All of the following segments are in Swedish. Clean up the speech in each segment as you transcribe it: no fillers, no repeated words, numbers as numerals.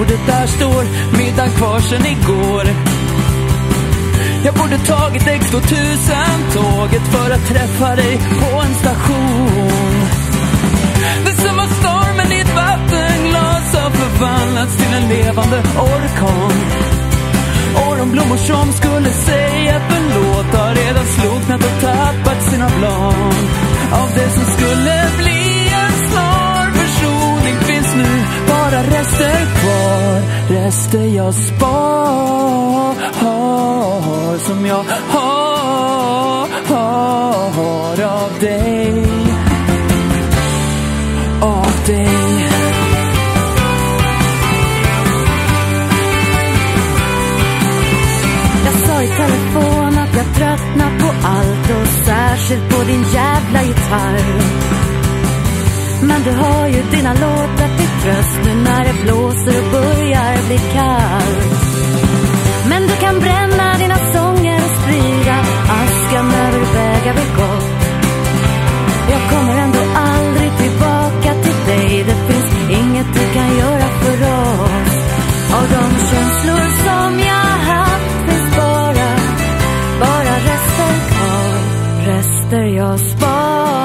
bordet där står middag kvar sen igår. Jag borde tagit X2000-tåget för att träffa dig på en station. Det som var stormen i ett vattenglas har förvandlats till en levande orkan. Och de blommor som skulle säga förlåt har redan slocknat och tappat sina blad. Av det som skulle bli en snar försoning finns nu bara rester kvar. Rester jag spar som jag har av dig. Av dig. Jag sa i telefon att jag tröttnar på allt och särskilt på din jävla gitarr. Men du har ju dina låtar till tröst nu när det blåser och börjar bli kallt. Men du kan bränna dina sånger och sprida askan över vägar vi gått. Jag kommer ändå aldrig tillbaka till dig. Det finns inget du kan göra för oss. Av de känslor som jag haft finns bara rester kvar. Rester jag spar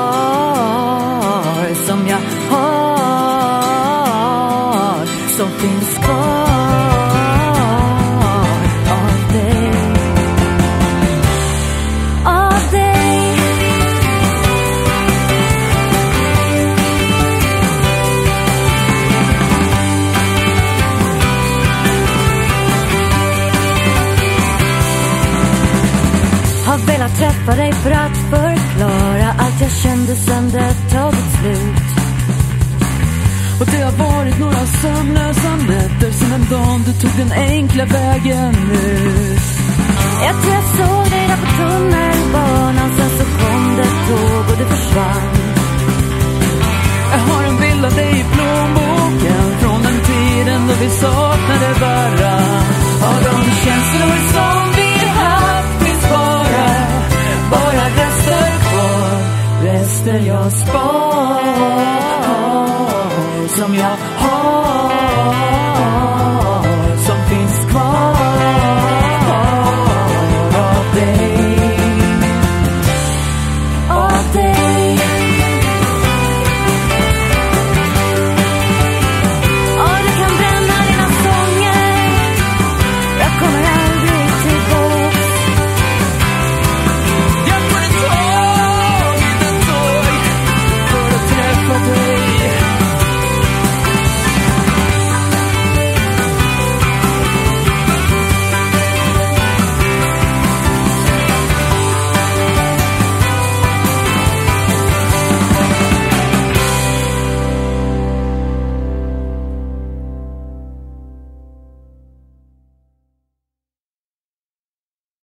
som jag har, som finns kvar. Velat träffa dig för att förklara allt jag kände sen det tagit slut. Och det har varit några sömnlösa nätter sen den dagen du tog den enkla vägen ut. Jag tror jag såg dig där på tunnelbanan, sen så kom det tåg och du försvann. Jag har en bild av dig i plånboken från den tiden då vi saknade varann. Av de känslor som vi haft finns bara rester kvar. Rester jag spar som jag har